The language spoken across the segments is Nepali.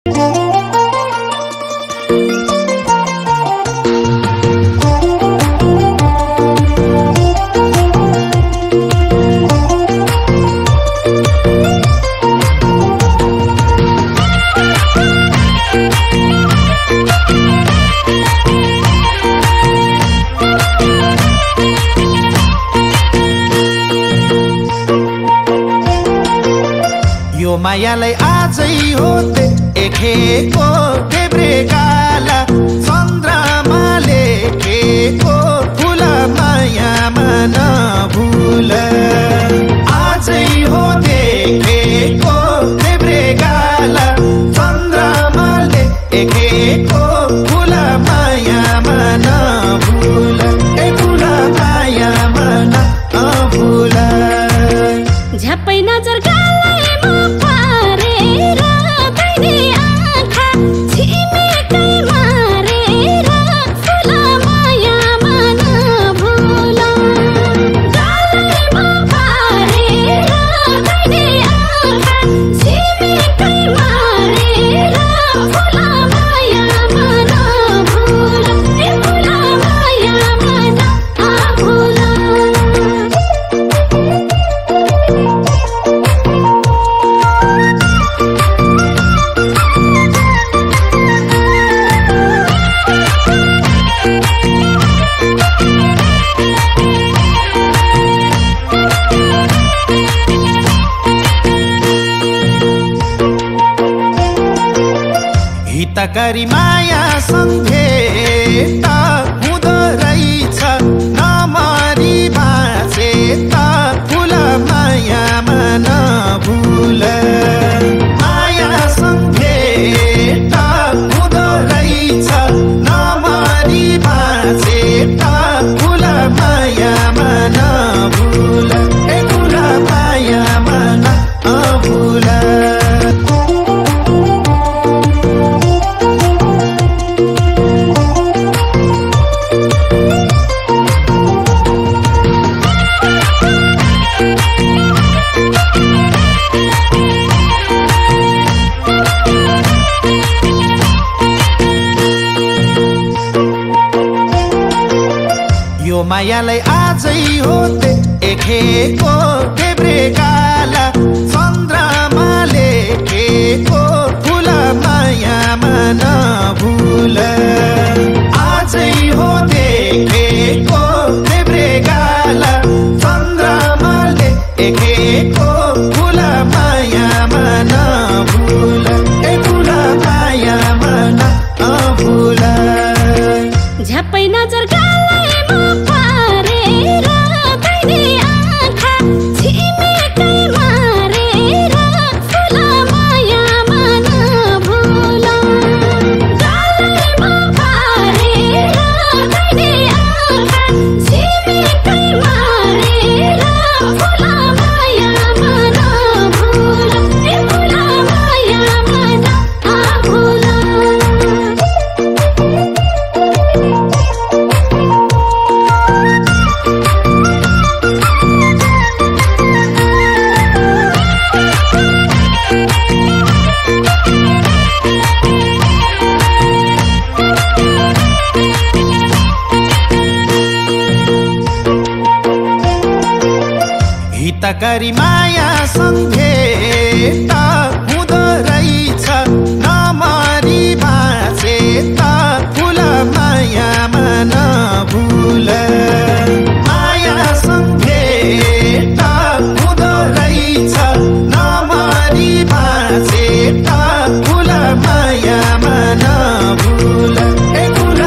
यो मायालाई आजै हो देखेको देब्रेकाला चन्द्रमा लेखेको फुल मायामा नभुल आजै हो देखेको देब्रेकाला चन्द्रमा लेखेको फुल मायामा नभुल फुल मायामा नभुल झ्याप्पै नजर गालैमा पारेर तैले आँखा छिमेकै मारेर फुल मायामा नभुल गालैमा पारेर तैले आँखा छिमेकै मारेर फुल मायामा नभुल फुल मायामा नभुल हितकारी माया सम्झेत हुँदो रहेछ नमरी बाँचेत फुल मायामा नभुल माया सम्झेत हुँदो रहेछ नमरी बाँचेत फुल मायामा नभुल फुल मायामा नभुल यो मायालाई आजै हो देखेको देब्रेकाला चन्द्रमा लेखेको फुल मायामा नभुल आजै हो देखेको देब्रेकाला चन्द्रमा लेखेको फुल मायामा नभुल फुल मायामा नभुल झ्याप्पै नजर गालैमा पारेर तैले आँखा छिमेकै मारेर फुल मायामा नभुल गालैमा पारेर तैले आँखा छिमेकै मारेर फुल मायामा नभुल फुल मायामा नभुल हितकारी माया सम्झेत हुँदो रहेछ नमरी बाँचेत फुल मायामा नभुल माया सम्झेत हुँदो रहेछ नमरी बाँचेत फुल मायामा नभुल फुल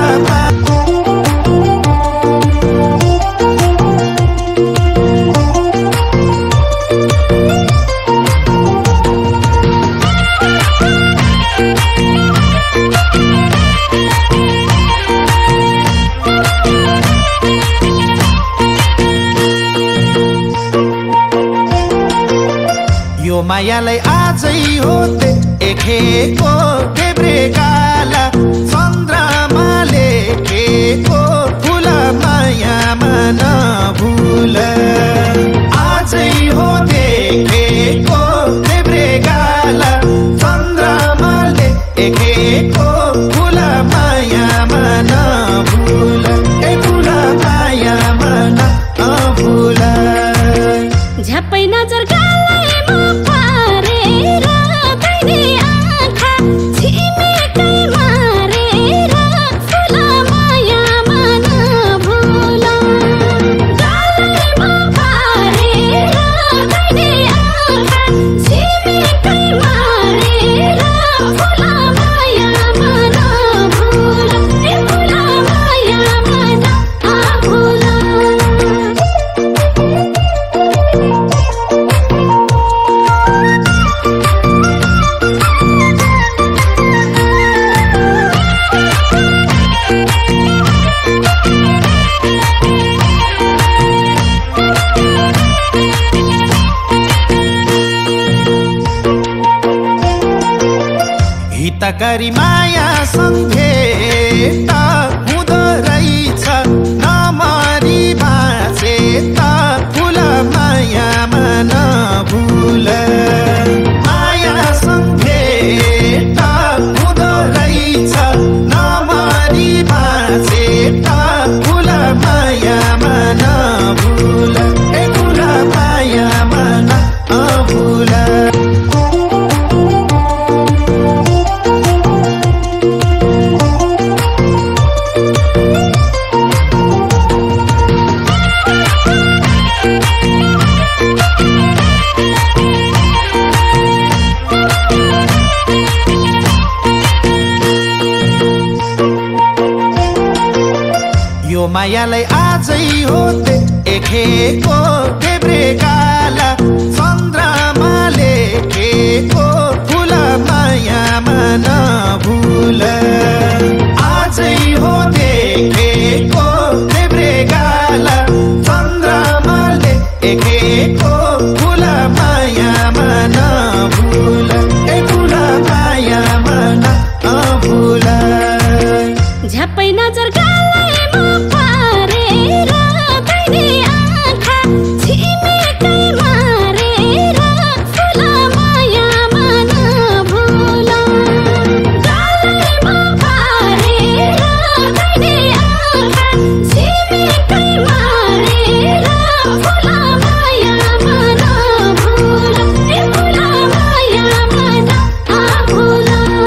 यो मायालाई आजै हो देखेको देब्रेकाला चन्द्रमा लेखेको फुल मायामा नभुल आजै हो देखेको देब्रेकाला चन्द्रमा हितकारी माया सम्झेत हुँदो रहेछ नमरी बाँचे त फुल मायामा नभुल माया सम्झेत हुँदो रहेछ नमरी बाँचे त फुल मायामा नभुल ए फुल मायामा नभुल यो मायालाई आजै हो देखेको देब्रेकाला चन्द्रमा लेखेको फुल मायामा नभुल आजै हो देखेको देब्रेकाला चन्द्रमा लेखेको फुल मायामा नभुल ए फुल मायामा नभुल झ्याप्पै नजर गालैमा पारेर दैने आँखा छिमेकै मारेर फुल मायामा नभुल गालैमा पारेर दैने आँखा छिमेकै मारेर फुल मायामा नभुल ए फुल मायामा नभुल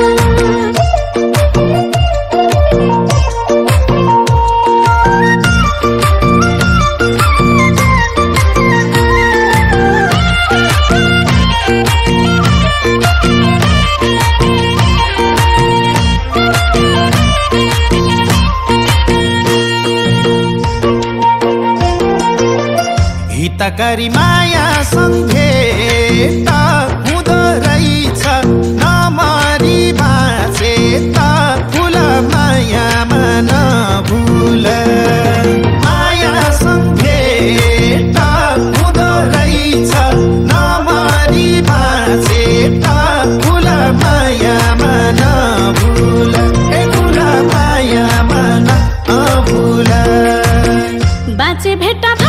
हितकारी माया सम्झेत हुँदो रहेछ नमरी बाँचे त फुल मायामा नभुल माया सम्झेत हुँदो रहेछ नमरी बाँचे त फुल मायामा नभुल ए फुल मायामा नभुल बाँचे भेट्टा